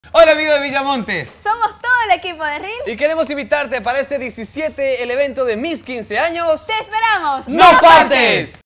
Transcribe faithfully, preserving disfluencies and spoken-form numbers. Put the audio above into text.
Hola amigos de Villamontes. Somos todo el equipo de Reel y queremos invitarte para este diecisiete, el evento de mis quince años. ¡Te esperamos! ¡No faltes!